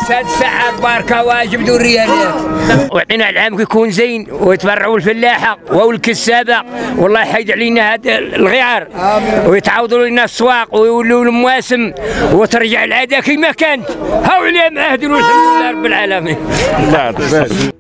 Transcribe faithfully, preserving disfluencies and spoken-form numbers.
هاد الساعة بركة واجب دور ريالات وعطينا العام يكون زين ويتبرعوا الفلاحة والكسابة والله يحيد علينا هاد الغيار ويتعوضوا لنا السواق ويولوا المواسم وترجع العادة كما كانت هاو عليها معاهدين والحمد لله رب العالمين.